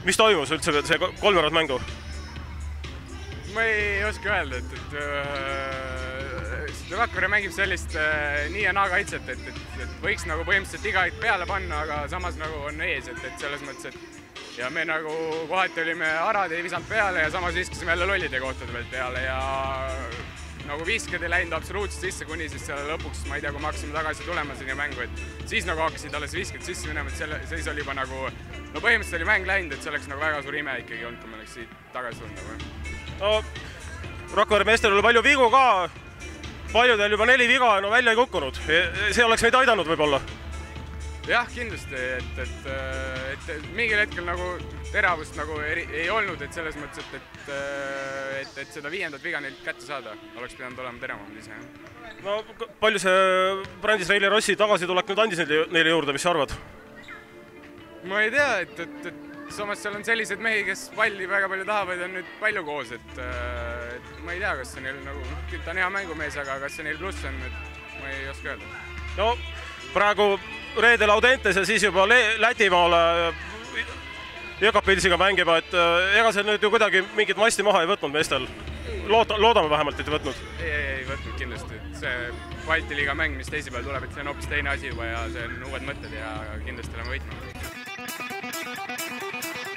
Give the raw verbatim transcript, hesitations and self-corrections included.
mis toimus üldse see kolmveerand mängu? Ma ei oska öelda, et, et Rakvere mängib sellist äh, nii ja naa kaitset, et, et, et võiks nagu põhimõtteliselt igaid peale panna, aga samas nagu on ees, et, et selles mõttes, et ja me nagu kohati olime arad ei visanud peale ja samas viskasime jälle lollide kohtade pealt peale ja nagu viskad ei läinud absoluutselt sisse, kuni siis selle lõpuks, ma ei tea, kui me hakkasime tagasi tulema sinna mängu, et siis nagu hakkasid alles viskad sisse minema, et selle, siis oli juba nagu, no põhimõtteliselt oli mäng läinud, et see oleks nagu väga suur ime ikkagi olnud, kui me oleks siit tagasi tulnud. No, Rakvere meestel oli palju vigu ka, paljudel juba neli viga no välja ei kukkunud, see oleks meid aidanud võib-olla. Jah, kindlasti, et, et, et, et mingil hetkel nagu teravust nagu eri, ei olnud, et selles mõttes, et, et, et, et seda viiendat viga neilt kätte saada, oleks pidanud olema teravamad ise. No palju see Brandis Reili Rossi tagasitulek nüüd andis neile juurde, mis sa arvad? Ma ei tea, et, et, et samas seal on sellised mehi, kes palli väga palju tahavad, on nüüd palju koos, et, et ma ei tea, kas see neil nagu, ta on hea mängumees, aga kas see neil pluss on, et ma ei oska öelda. No praegu reedel Audentes ja siis juba Lätimaale Jõkapilsiga mängiba, et ega see nüüd ju kuidagi mingit masti maha ei võtnud meestel. Loota, loodame vähemalt, et ei võtnud. Ei, ei, ei võtnud kindlasti. See Balti liiga mäng, mis teisipäeval tuleb, et see on hoopis teine asi juba ja see on uued mõtted ja kindlasti oleme võitnud.